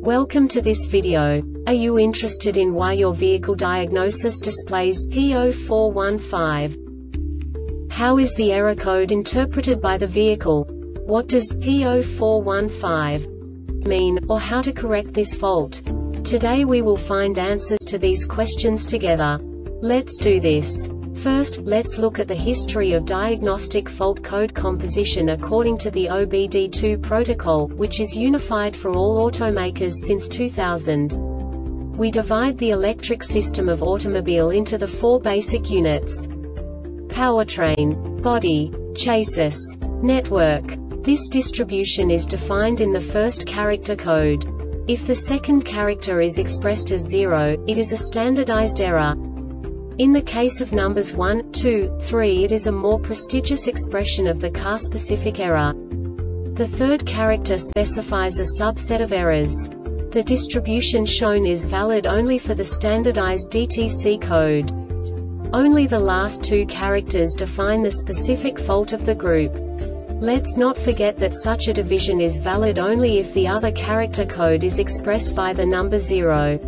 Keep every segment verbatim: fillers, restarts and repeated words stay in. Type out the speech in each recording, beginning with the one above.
Welcome to this video. Are you interested in why your vehicle diagnosis displays P zero four one five? How is the error code interpreted by the vehicle? What does P zero four one five mean, or how to correct this fault? Today we will find answers to these questions together. Let's do this. First, let's look at the history of diagnostic fault code composition according to the O B D two protocol, which is unified for all automakers since two thousand. We divide the electric system of automobile into the four basic units: powertrain, body, chassis, network. This distribution is defined in the first character code. If the second character is expressed as zero, it is a standardized error. In the case of numbers one, two, three, it is a more prestigious expression of the car-specific error. The third character specifies a subset of errors. The distribution shown is valid only for the standardized D T C code. Only the last two characters define the specific fault of the group. Let's not forget that such a division is valid only if the other character code is expressed by the number zero.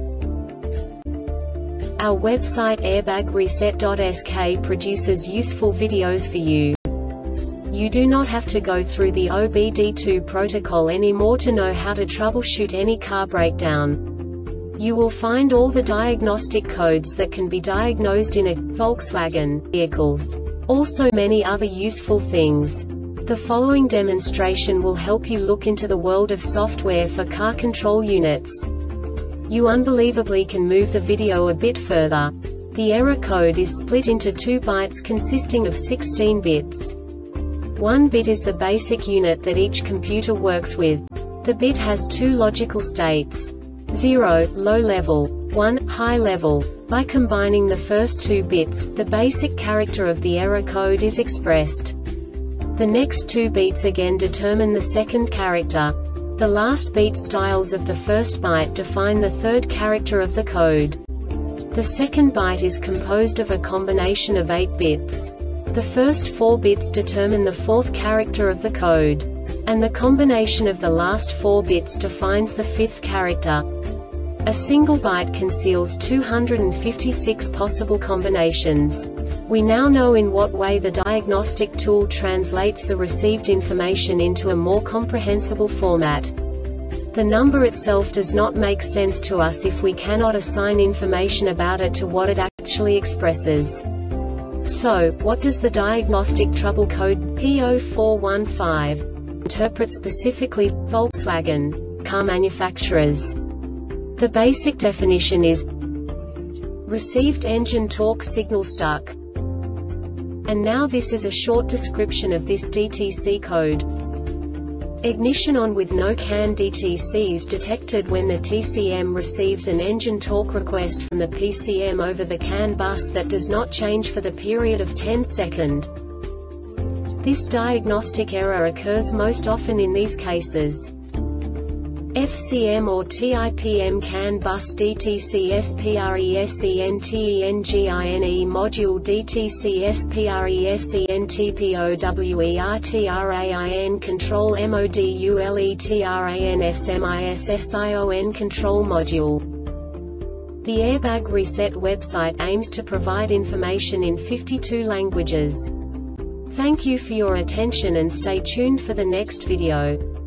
Our website airbag reset dot S K produces useful videos for you. You do not have to go through the O B D two protocol anymore to know how to troubleshoot any car breakdown. You will find all the diagnostic codes that can be diagnosed in a Volkswagen vehicles. Also many other useful things. The following demonstration will help you look into the world of software for car control units. You unbelievably can move the video a bit further. The error code is split into two bytes consisting of sixteen bits. One bit is the basic unit that each computer works with. The bit has two logical states: zero, low level, one, high level. By combining the first two bits, the basic character of the error code is expressed. The next two beats again determine the second character. The last beat styles of the first byte define the third character of the code. The second byte is composed of a combination of eight bits. The first four bits determine the fourth character of the code. And the combination of the last four bits defines the fifth character. A single byte conceals two hundred fifty-six possible combinations. We now know in what way the diagnostic tool translates the received information into a more comprehensible format. The number itself does not make sense to us if we cannot assign information about it to what it actually expresses. So, what does the diagnostic trouble code P zero four one five interpret specifically for Volkswagen car manufacturers? The basic definition is received engine torque signal stuck. And now this is a short description of this D T C code. Ignition on with no C A N D T C is detected when the T C M receives an engine torque request from the P C M over the C A N bus that does not change for the period of ten seconds. This diagnostic error occurs most often in these cases: F C M or T I P M C A N bus D T C S P R E S E N T E N G I N E module D T C S P R E S E N T P O W E R T R A I N control module T R A N S M I S S I O N control module. The Airbag Reset website aims to provide information in fifty-two languages. Thank you for your attention and stay tuned for the next video.